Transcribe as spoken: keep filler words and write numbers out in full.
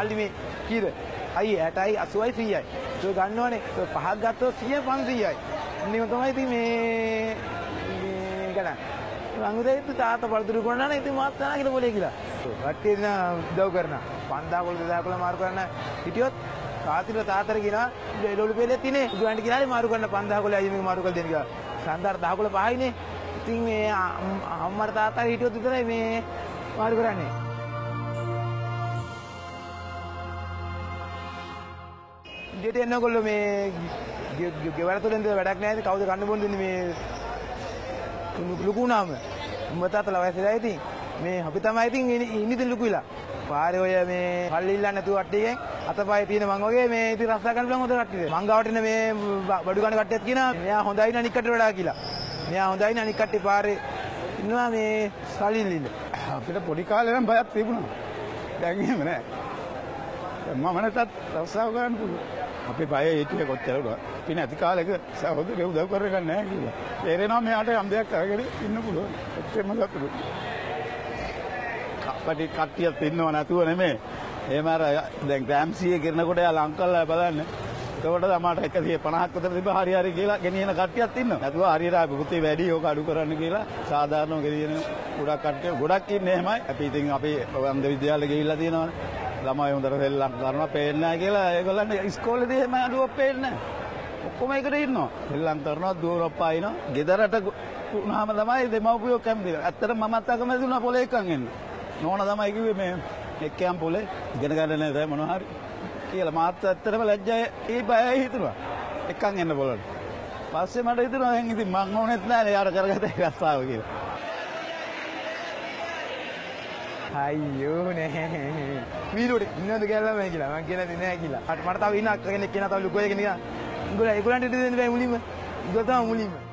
මල්ලි මේ කීයද? අයි ඇටයි අසූවයි සීයයි. ඒක ගන්නවනේ. ඒක පහක් ගත්තොත් සිය පන්සීයයි. ඉන්නේ තමයි ඉතින් මේ මේ ගණන්. මං උදේ ඉතින් තාත්තා පළතුරු කොන්නන ඉතින් මාත් යනවා කියලා બોලේ කියලා. කට්ටිය නා උදව් කරනවා. පන්දාකොළ දෙදාකොළ මාරු කරන්න හිටියොත් කාතිල තාතර කියනවා එළවලු පෙලේ තිනේ. උගන්ට කියලානේ මාරු කරන්න පන්දාකොළ අයිය මේක මාරු කරලා දෙන්න කියලා. සන්දාර දහකොළ පහයිනේ. ඉතින් මේ අම්මර තාත්තා හිටියොත් විතරයි මේ මාරු කරන්නේ. ගෙට එන්නකොල්ල මේ ගෙවර තුලින් වැඩක් නැහැ. කවුද කන්න බොන්න දෙන්නේ මේ ලුකු වුණාම. උඹ තාත්තලා වයසලා ඉතින් මේ අපි තමයි ඉතින් ඉන්නේ ලුකුයිලා. පාරේ ඔය මේ පල්ලි ඉල්ලන්න නැතුව කට්ටියගෙන් අතපය තියෙන මං වගේ මේ ඉතින් රස්සා ගන්න පුළුවන් හොඳ කට්ටියද. මං ගාවට එන මේ බඩු ගන්න කට්ටියත් කියනවා මෙයා හොඳයි නේ අනික් කට්ටියට වඩා කියලා. මෙයා හොඳයි නේ අනික් කට්ටිය පාරේ ඉන්නවා මේ සල්ලිල්ල. අපිට පොඩි කාලේ නම් බයක් තිබුණා. දැන් එහෙම නෑ. මම නැතත් රස්සාව ගන්න පුළුවන්. අපි බය හිටියේ කොච්චර වුණා. අපි නැති කාලෙක සහෝදරයෝ උදව් කරගන්න නැහැ කියලා. තේරෙනවා මෙයාට යම් දෙයක් අරගෙන ඉන්න පුළුවන්. එච්චරම සතුටුයි. අපිට කට්ටියක් ඉන්නව නැතුව නෙමෙයි. එහෙම අර දැන් ග්‍රෑම්සියේ කරනකොට යා ලංකල්ලා බලන්න. ඒකට තමයි එකසිය පනහක් විතර තිබ්බ හරි හරි කියලා ගෙනියන කට්ටියක් ඉන්නවා. නැතුව හරියට පුතේ වැඩි ඕක අඩු කරන්න කියලා සාධාරණව ගෙනියන ගොඩක් කට්ටිය ගොඩක් ඉන්නේ එහෙමයි. අපි ඉතින් අපි වන්ද විද්‍යාලේ ගිහිල්ලා තියෙනවානේ. ළමයි හොඳට සෙල්ලම් කරනවා පේන්නේ නැහැ කියලා ඒගොල්ලන්ට ඉස්කෝලේදී එහෙම අඩුවක් පේන්නේ නැහැ. ඔක්කොම එකට ඉන්නවා. සෙල්ලම් කරනවා දුවරප්ප ආිනවා. ගෙදරට උනාම තමයි දෙමව්පියෝ කැමති. ඇත්තටම මමත් අකමැති වුණා පොලේ එකන් එන්න. නෝනා තමයි කිව්වේ මේ එක්කයන් පොලේ ඉගෙන ගන්න නේද මොනවා හරි කියලා මාත් ඇත්තටම ලැජ්ජයි ඒ බයයි හිතුණා. එකන් එන්න පොලට. පස්සේ මට හිතුණා දැන් ඉතින් මං ඕනෙත් නැහැ යාර කරගත රස්සාව කියලා. අයියෝ නේ වීලුවට ඉන්නවද කියලා මම කියලා මං කියන්නේ නෑ කියලා. මට තව ඉන්න කෙනෙක් කියනවා තව ලුකෝ කෙනෙක් කියනවා. උගල ඒගොල්ලන්ට දෙන්න බෑ මුලින්ම. උගල තමයි මුලින්ම.